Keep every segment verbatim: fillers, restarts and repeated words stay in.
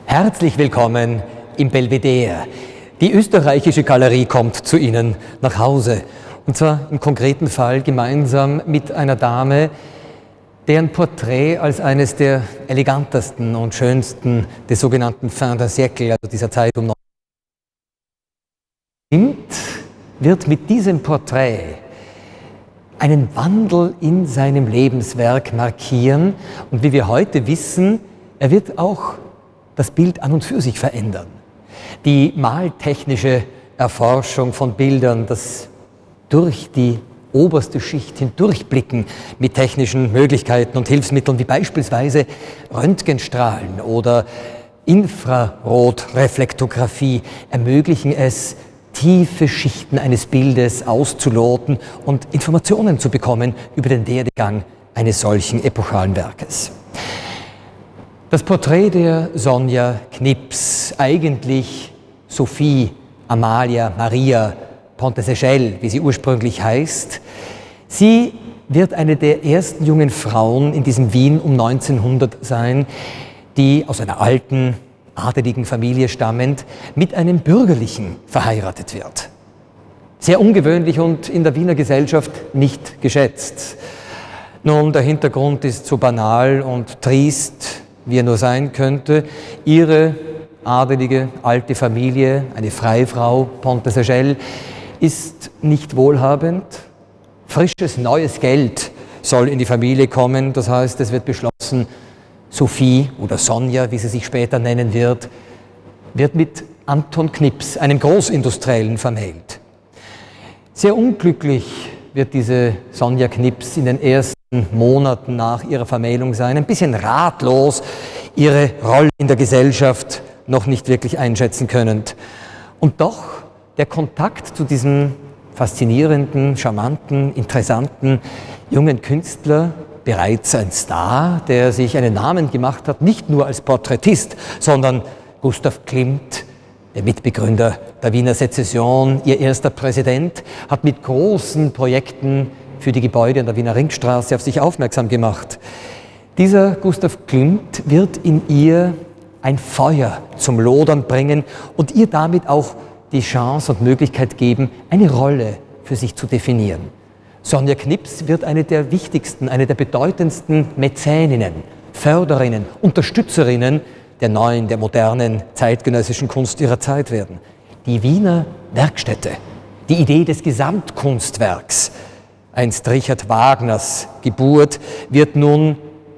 Herzlich willkommen im Belvedere. Die österreichische Galerie kommt zu Ihnen nach Hause. Und zwar im konkreten Fall gemeinsam mit einer Dame, deren Porträt als eines der elegantesten und schönsten des sogenannten Fin de siècle, also dieser Zeit um Klimt, wird mit diesem Porträt einen Wandel in seinem Lebenswerk markieren. Und wie wir heute wissen, er wird auch das Bild an und für sich verändern. Die maltechnische Erforschung von Bildern, das durch die oberste Schicht hindurchblicken mit technischen Möglichkeiten und Hilfsmitteln wie beispielsweise Röntgenstrahlen oder Infrarotreflektographie ermöglichen es, tiefe Schichten eines Bildes auszuloten und Informationen zu bekommen über den Werdegang eines solchen epochalen Werkes. Das Porträt der Sonja Knips, eigentlich Sophie Amalia Maria Pontesegel, wie sie ursprünglich heißt, sie wird eine der ersten jungen Frauen in diesem Wien um neunzehnhundert sein, die aus einer alten, adeligen Familie stammend mit einem Bürgerlichen verheiratet wird. Sehr ungewöhnlich und in der Wiener Gesellschaft nicht geschätzt. Nun, der Hintergrund ist so banal und triest, wie er nur sein könnte. Ihre adelige, alte Familie, eine Freifrau, Pontesegel, ist nicht wohlhabend. Frisches, neues Geld soll in die Familie kommen. Das heißt, es wird beschlossen, Sophie oder Sonja, wie sie sich später nennen wird, wird mit Anton Knips, einem Großindustriellen, vermählt. Sehr unglücklich wird diese Sonja Knips in den ersten Monaten nach ihrer Vermählung sein, ein bisschen ratlos, ihre Rolle in der Gesellschaft noch nicht wirklich einschätzen können. Und doch der Kontakt zu diesem faszinierenden, charmanten, interessanten jungen Künstler, bereits ein Star, der sich einen Namen gemacht hat, nicht nur als Porträtist, sondern Gustav Klimt, der Mitbegründer der Wiener Sezession, ihr erster Präsident, hat mit großen Projekten für die Gebäude an der Wiener Ringstraße auf sich aufmerksam gemacht. Dieser Gustav Klimt wird in ihr ein Feuer zum Lodern bringen und ihr damit auch die Chance und Möglichkeit geben, eine Rolle für sich zu definieren. Sonja Knips wird eine der wichtigsten, eine der bedeutendsten Mäzeninnen, Förderinnen, Unterstützerinnen der neuen, der modernen, zeitgenössischen Kunst ihrer Zeit werden. Die Wiener Werkstätte, die Idee des Gesamtkunstwerks, einst Richard Wagners Geburt, wird nun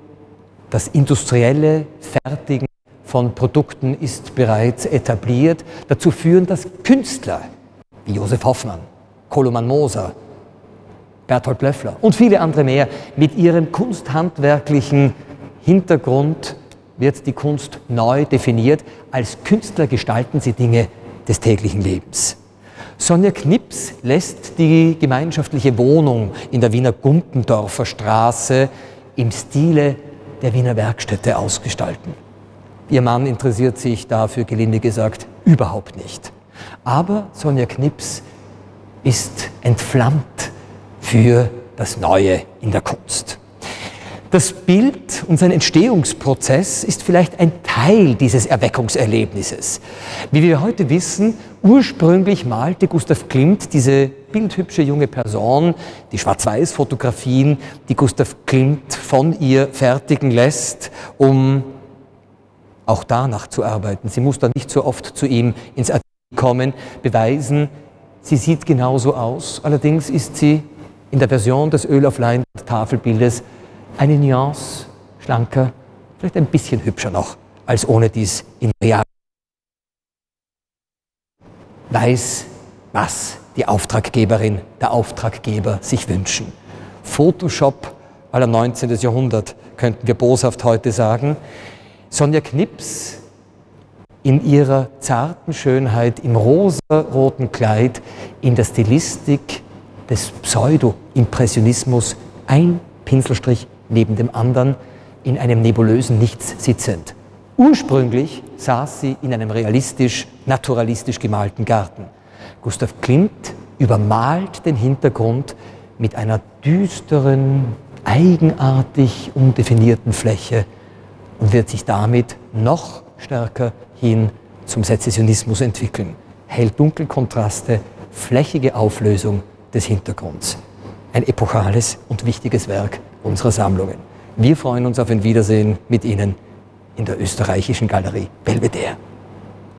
das industrielle Fertigen von Produkten ist bereits etabliert, dazu führen, dass Künstler wie Josef Hoffmann, Koloman Moser, Bertolt Löffler und viele andere mehr mit ihrem kunsthandwerklichen Hintergrund wird die Kunst neu definiert. Als Künstler gestalten sie Dinge des täglichen Lebens. Sonja Knips lässt die gemeinschaftliche Wohnung in der Wiener Gumpendorfer Straße im Stile der Wiener Werkstätte ausgestalten. Ihr Mann interessiert sich dafür, gelinde gesagt, überhaupt nicht. Aber Sonja Knips ist entflammt für das Neue in der Kunst. Das Bild und sein Entstehungsprozess ist vielleicht ein Teil dieses Erweckungserlebnisses. Wie wir heute wissen, ursprünglich malte Gustav Klimt diese bildhübsche junge Person, die Schwarz-Weiß-Fotografien, die Gustav Klimt von ihr fertigen lässt, um auch danach zu arbeiten. Sie muss dann nicht so oft zu ihm ins Atelier kommen, beweisen, sie sieht genauso aus, allerdings ist sie in der Version des Öl auf Leinwand Tafelbildes eine Nuance schlanker, vielleicht ein bisschen hübscher noch, als ohne dies in Real. Weiß, was die Auftraggeberin, der Auftraggeber sich wünschen. Photoshop aller neunzehnten Jahrhundert, könnten wir boshaft heute sagen. Sonja Knips in ihrer zarten Schönheit im rosaroten Kleid in der Stilistik des Pseudo-Impressionismus, ein Pinselstrich neben dem anderen, in einem nebulösen Nichts sitzend. Ursprünglich saß sie in einem realistisch, naturalistisch gemalten Garten. Gustav Klimt übermalt den Hintergrund mit einer düsteren, eigenartig undefinierten Fläche und wird sich damit noch stärker hin zum Sezessionismus entwickeln. Hell-Dunkel-Kontraste, flächige Auflösung des Hintergrunds. Ein epochales und wichtiges Werk unserer Sammlungen. Wir freuen uns auf ein Wiedersehen mit Ihnen in der österreichischen Galerie Belvedere.